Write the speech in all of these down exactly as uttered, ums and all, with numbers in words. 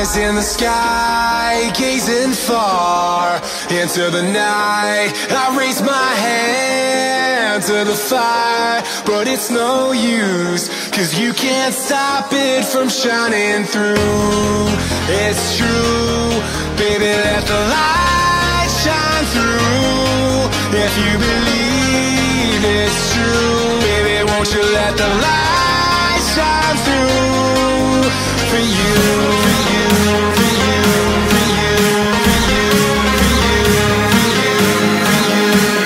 Eyes in the sky, gazing far into the night. I raise my hand to the fire, but it's no use, 'cause you can't stop it from shining through. It's true, baby, let the light shine through. If you believe it's true, baby, won't you let the light shine through for you, for you, for you, for you, for you, for you, for you, for you,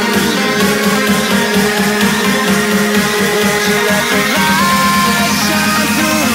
won't you let the light shine through?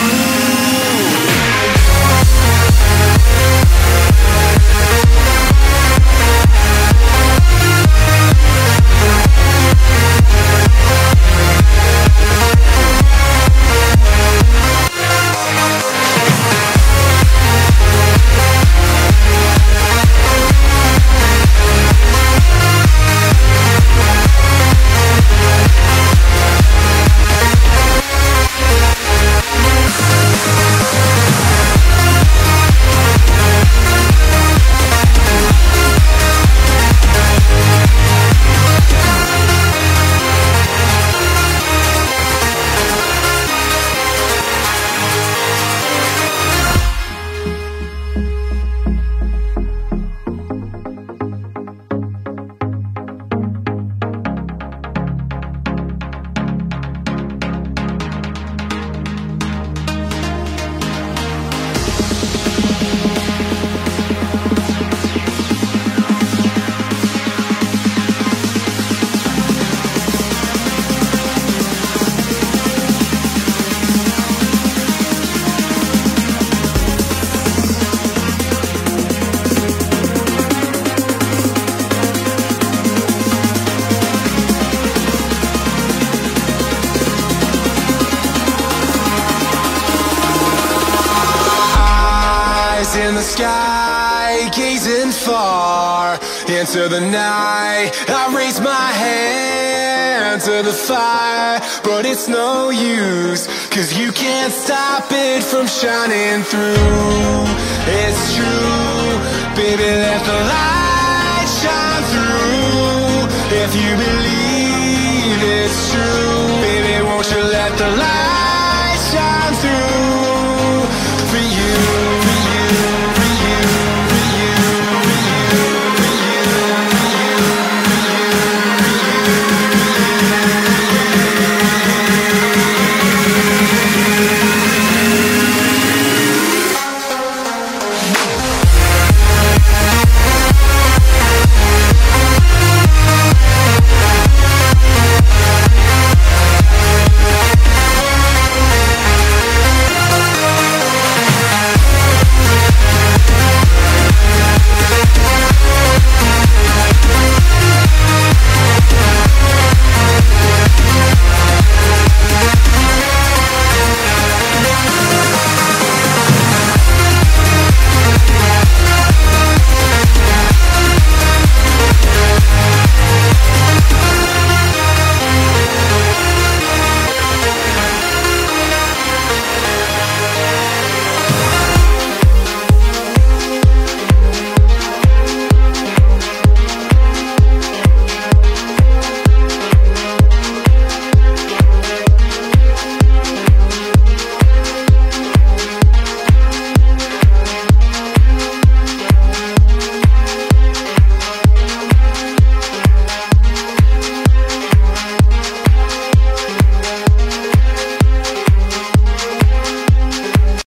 In the sky, gazing far into the night. I raise my hand to the fire, but it's no use, 'cause you can't stop it from shining through. It's true, baby, let the light shine through. If you believe